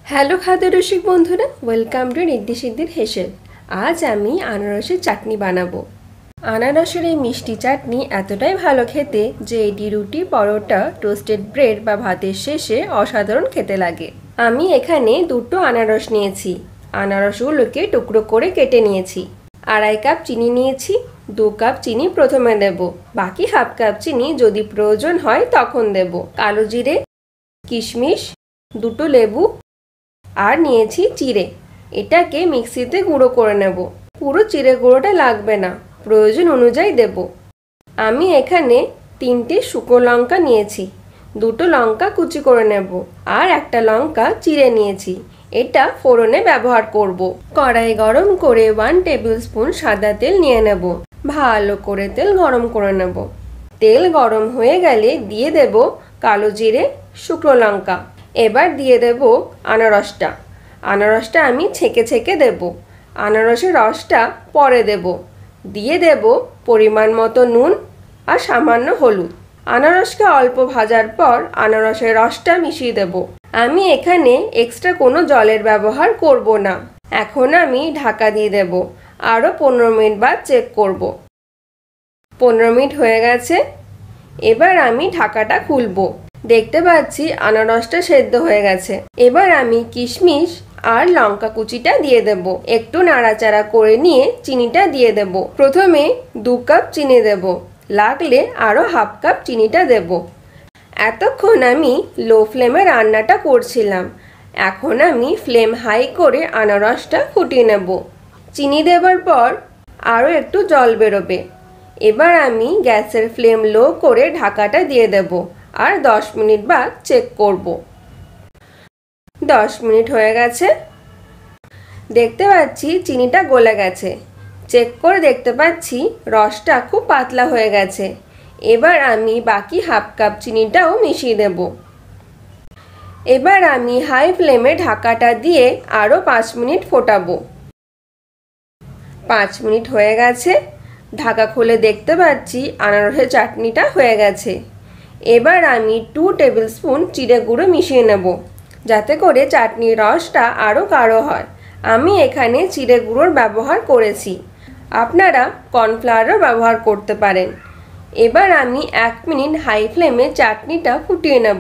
Hello খাদ্য রসিক বন্ধুরা, ওয়েলকাম টু রিদ্ধি সিদ্ধির হেসেল। আজ আমি আনারসের চাটনি বানাবো। আনারসের এই মিষ্টি চাটনি এতটাই ভালো খেতে যে এটি রুটি, পরোটা, টোস্টেড ব্রেড বা ভাতের শেষে অসাধারণ খেতে লাগে। আমি এখানে দুটো আনারস নিয়েছি। আনারসগুলোকে টুকরো করে কেটে নিয়েছি। 2.5 কাপ চিনি নিয়েছি। 2 কাপ চিনি প্রথমে দেব, বাকি হাফ কাপ চিনি যদি প্রয়োজন হয় তখন দেব। কালো জিরে, কিশমিশ, দুটো লেবু আর নিয়েছি চিড়ে। এটাকে মিক্সিতে গুঁড়ো করে নেব। পুরো চিড়ে গুঁড়োটা লাগবে না, প্রয়োজন অনুযায়ী দেব। আমি এখানে 3টে শুকনো লঙ্কা নিয়েছি। 2টো লঙ্কা কুচি করে নেব আর একটা লঙ্কা চিড়ে নিয়েছি। এটা ফোড়নে ব্যবহার করব। কড়াই গরম করে 1 টেবিল স্পুন সাদা তেল নিয়ে নেব। ভালো করে তেল গরম করে নেব। তেল গরম হয়ে গেলে দিয়ে দেব কালো জিরে, শুকনো লঙ্কা। এবার দিয়ে দেব আনারসটা। আনারসটা আমি ছেঁকে ছেঁকে দেব। আনারসের রসটা পরে দেব। দিয়ে দেব পরিমাণ মতো নুন আর সামান্য হলুদ। আনারসকে অল্প ভাজার পর আনারসের রসটা মিশিয়ে দেব। আমি এখানে এক্সট্রা কোনো জলের ব্যবহার করব না। এখন আমি ঢাকা দিয়ে দেব। আরও 15 মিনিট বাদ চেক করব। 15 মিনিট হয়ে গেছে। এবার আমি ঢাকাটা খুলব। দেখতে পাচ্ছি আনারসটা সেদ্ধ হয়ে গেছে। এবার আমি কিশমিশ আর লঙ্কা কুচিটা দিয়ে দেব। একটু নাড়াচাড়া করে নিয়ে চিনিটা দিয়ে দেব। প্রথমে 2 কাপ চিনি দেব, লাগলে আরও হাফ কাপ চিনিটা দেব। এতক্ষণ আমি লো ফ্লেমে রান্নাটা করছিলাম। এখন আমি ফ্লেম হাই করে আনারসটা ফুটিয়ে নেব। চিনি দেবার পর আরও একটু জল বেরোবে। এবার আমি গ্যাসের ফ্লেম লো করে ঢাকাটা দিয়ে দেব আর 10 মিনিট বাদ চেক করব। 10 মিনিট হয়ে গেছে। দেখতে পাচ্ছি চিনিটা গলে গেছে। চেক করে দেখতে পাচ্ছি রসটা খুব পাতলা হয়ে গেছে। এবার আমি বাকি হাফ কাপ চিনিটাও মিশিয়ে দেব। এবার আমি হাই ফ্লেমে ঢাকাটা দিয়ে আরও 5 মিনিট ফোটাবো। 5 মিনিট হয়ে গেছে। ঢাকা খুলে দেখতে পাচ্ছি আনারসের চাটনিটা হয়ে গেছে। এবার আমি 2 টেবিল স্পুন চিড়ে গুঁড়ো মিশিয়ে নেব, যাতে করে চাটনির রসটা আরও গাঢ় হয়। আমি এখানে চিড়ে গুঁড়োর ব্যবহার করেছি। আপনারা কর্নফ্লাওয়ারও ব্যবহার করতে পারেন। এবার আমি 1 মিনিট হাই ফ্লেমে চাটনিটা ফুটিয়ে নেব।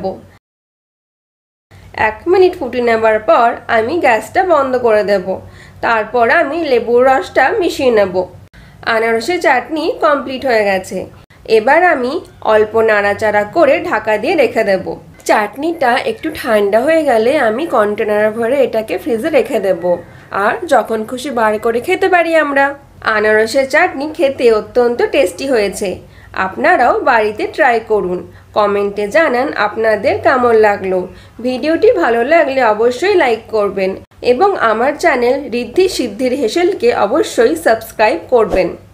1 মিনিট ফুটিয়ে নেবার পর আমি গ্যাসটা বন্ধ করে দেব। তারপর আমি লেবুর রসটা মিশিয়ে নেব। আনারসের চাটনি কমপ্লিট হয়ে গেছে। এবার আমি অল্প নাড়াচাড়া করে ঢাকা দিয়ে রেখে দেব। চাটনিটা একটু ঠান্ডা হয়ে গেলে আমি কন্টেনারে ভরে এটাকে ফ্রিজে রেখে দেব আর যখন খুশি বার করে খেতে পারি আমরা। আনারসের চাটনি খেতে অত্যন্ত টেস্টি হয়েছে। আপনারাও বাড়িতে ট্রাই করুন। কমেন্টে জানান আপনাদের কেমন লাগলো। ভিডিওটি ভালো লাগলে অবশ্যই লাইক করবেন এবং আমার চ্যানেল রিদ্ধি সিদ্ধির হেসেলকে অবশ্যই সাবস্ক্রাইব করবেন।